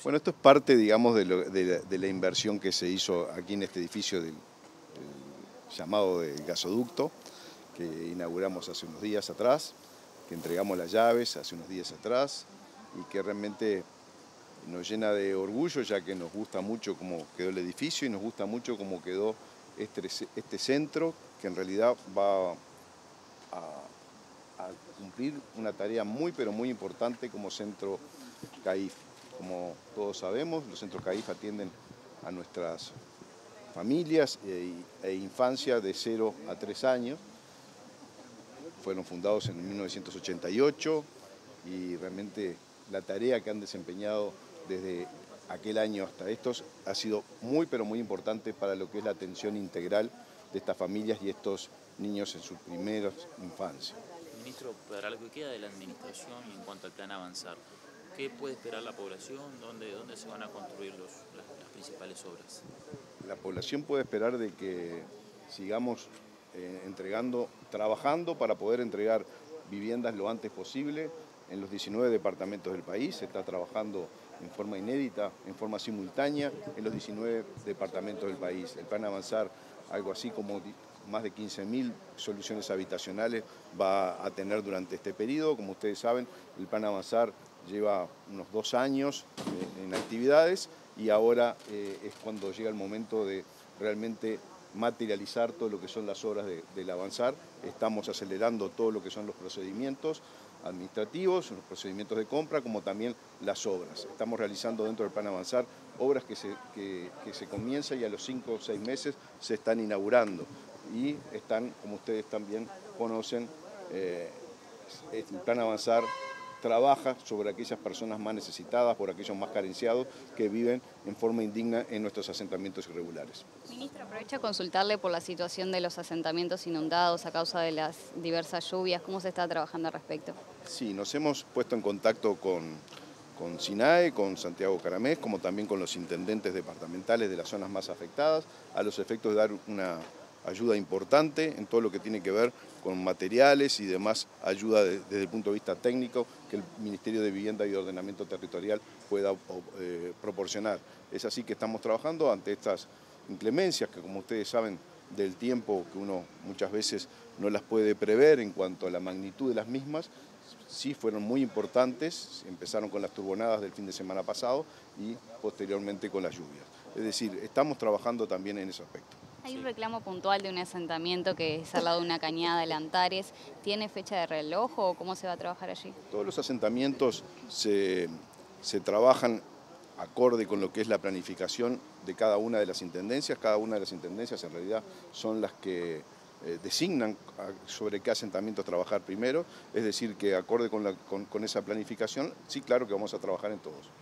Bueno, esto es parte, digamos, de la inversión que se hizo aquí en este edificio del llamado del gasoducto, que inauguramos hace unos días atrás, que entregamos las llaves hace unos días atrás y que realmente nos llena de orgullo, ya que nos gusta mucho cómo quedó el edificio y nos gusta mucho cómo quedó este centro, que en realidad va a cumplir una tarea muy, pero muy importante como centro CAIF. Como todos sabemos, los centros CAIF atienden a nuestras familias e infancia de 0 a 3 años. Fueron fundados en 1988 y realmente la tarea que han desempeñado desde aquel año hasta estos ha sido muy, pero muy importante para lo que es la atención integral de estas familias y estos niños en sus primeras infancias. Ministro, para lo que queda de la administración y en cuanto al plan Avanzar, ¿qué puede esperar la población? ¿Dónde se van a construir las principales obras? La población puede esperar de que sigamos trabajando para poder entregar viviendas lo antes posible en los 19 departamentos del país. Se está trabajando en forma inédita, en forma simultánea, en los 19 departamentos del país. El plan Avanzar, algo así como más de 15.000 soluciones habitacionales va a tener durante este periodo. Como ustedes saben, el plan Avanzar lleva unos 2 años en actividades y ahora es cuando llega el momento de realmente materializar todo lo que son las obras del Avanzar. Estamos acelerando todo lo que son los procedimientos administrativos, los procedimientos de compra, como también las obras. Estamos realizando dentro del plan Avanzar obras que se comienzan y a los 5 o 6 meses se están inaugurando. Y están, como ustedes también conocen, el plan Avanzar trabaja sobre aquellas personas más necesitadas, por aquellos más carenciados que viven en forma indigna en nuestros asentamientos irregulares. Ministro, aprovecho a consultarle por la situación de los asentamientos inundados a causa de las diversas lluvias. ¿Cómo se está trabajando al respecto? Sí, nos hemos puesto en contacto con SINAE, con Santiago Caramés, como también con los intendentes departamentales de las zonas más afectadas, a los efectos de dar una ayuda importante en todo lo que tiene que ver con materiales y demás ayuda desde el punto de vista técnico que el Ministerio de Vivienda y Ordenamiento Territorial pueda proporcionar. Es así que estamos trabajando ante estas inclemencias que, como ustedes saben, del tiempo que uno muchas veces no las puede prever en cuanto a la magnitud de las mismas. Sí fueron muy importantes, empezaron con las turbonadas del fin de semana pasado y posteriormente con las lluvias. Es decir, estamos trabajando también en ese aspecto. Hay un reclamo puntual de un asentamiento que es al lado de una cañada de Antares. ¿Tiene fecha de reloj o cómo se va a trabajar allí? Todos los asentamientos se trabajan acorde con lo que es la planificación de cada una de las intendencias. Cada una de las intendencias en realidad son las que designan sobre qué asentamientos trabajar primero, es decir, que acorde con esa planificación, sí, claro que vamos a trabajar en todos.